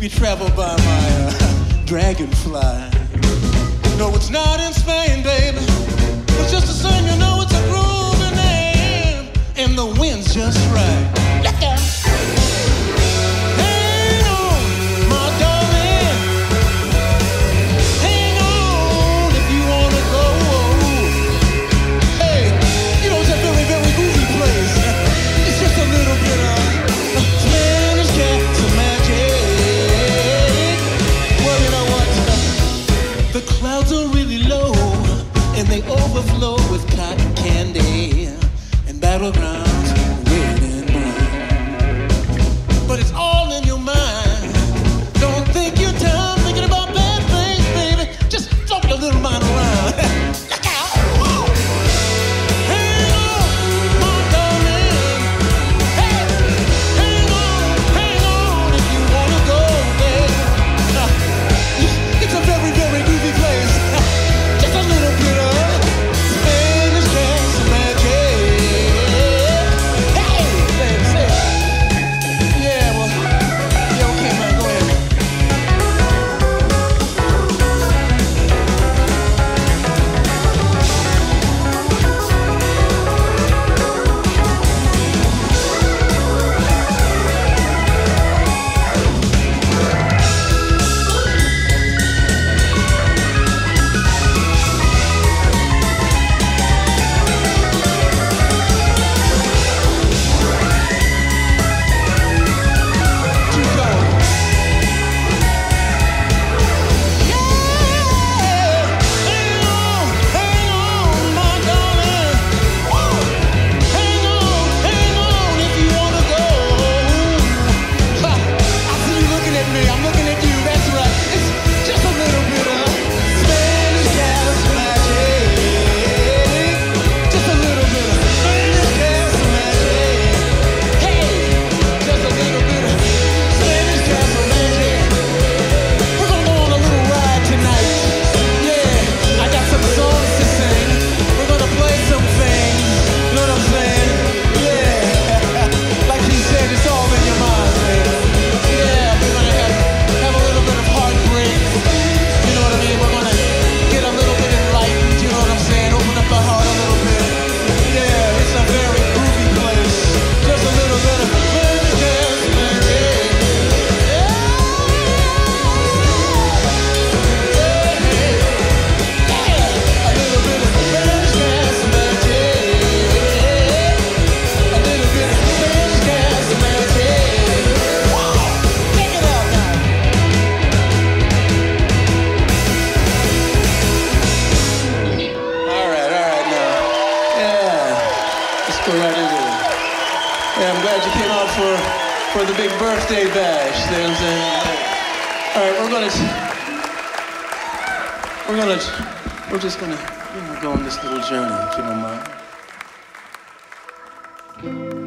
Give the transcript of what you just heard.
be traveled by my dragonfly. No, it's not in Spain, baby. But just the same, you know it's a groovy name, and the wind's just right. Look out! Hang on, my darling. Hang on if you wanna go. Hey, you know it's a very, very groovy place. It's just a little bit of Spanish cats and magic. Well, you know what? The clouds are really low, and they overflow with cotton candy and battlegrounds red and brown. But it's all in your mind. Don't think your time thinking about bad things, baby. Just float a little mind around. Look out! Whoa. Hang on, my darling. Hey, hang on if you wanna go, babe. It's a very, very groovy place. Just a little bit of Spanish dance magic. Hey, baby, say it. Yeah, well, yeah, okay, man, go ahead. For the big birthday bash, you know what I'm saying? All right, we're just gonna go on this little journey, if you don't mind.